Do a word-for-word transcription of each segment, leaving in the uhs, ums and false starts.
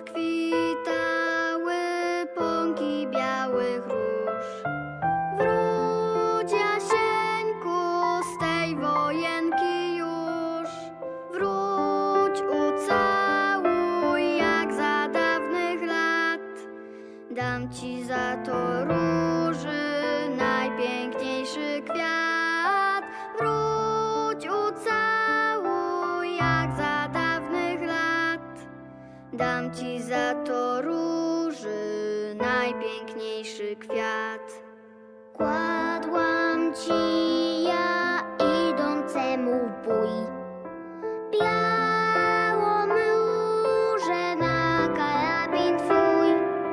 rozkwitały pąki białych róż. Wróć, Jasieńku, z tej wojenki już. Wróć, ucałuj jak za dawnych lat. Dam ci za to róży najpiękniejszy kwiat. Wróć, ucałuj jak za dawnych lat. Dam ci za to róży najpiękniejszy kwiat. Kładłam ci ja idącemu w bój białą różę na karabin twój.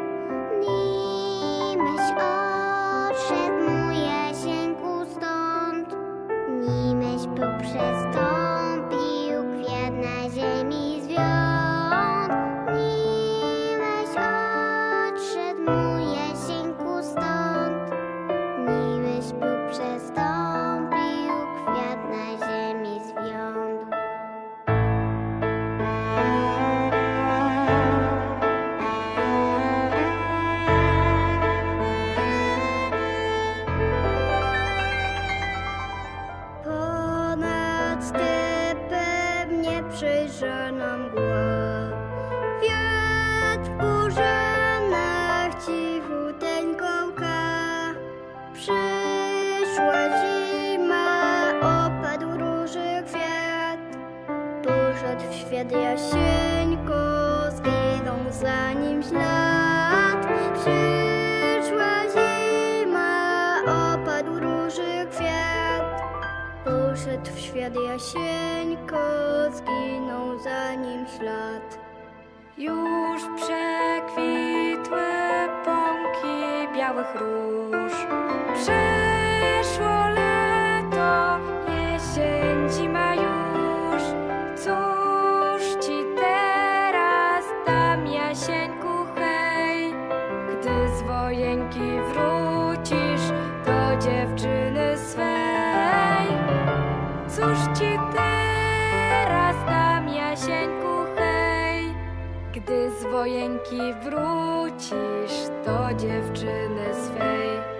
Nimeś odszedł, mój Jasieńku, stąd, nimeś poprzestąpił kwiat na ziemi zwiąd. Nimeś odszedł, mój Jasieńku, stąd, nimeś poprzestąpił kwiat na ziemi zwiąd. Ponad stepem nieprzejrzana mgła, wiatr w burzanach cichuteńko łka. Przyszła zima, opadł róży kwiat, poszedł w świat Jasieńko, zginął za nim ślad. Przyszła zima, opadł róży kwiat, poszedł w świat Jasieńko, zginął za nim ślad. Już przekwitły pąki białych róż. Przeszło lato, jesień, zima już. Cóż ci teraz dam, Jasieńku, hej? Gdy z wojenki wrócisz do dziewczyny swej. Cóż ci teraz dam, Jasieńku, hej? Gdy z wojenki wrócisz do dziewczyny swej.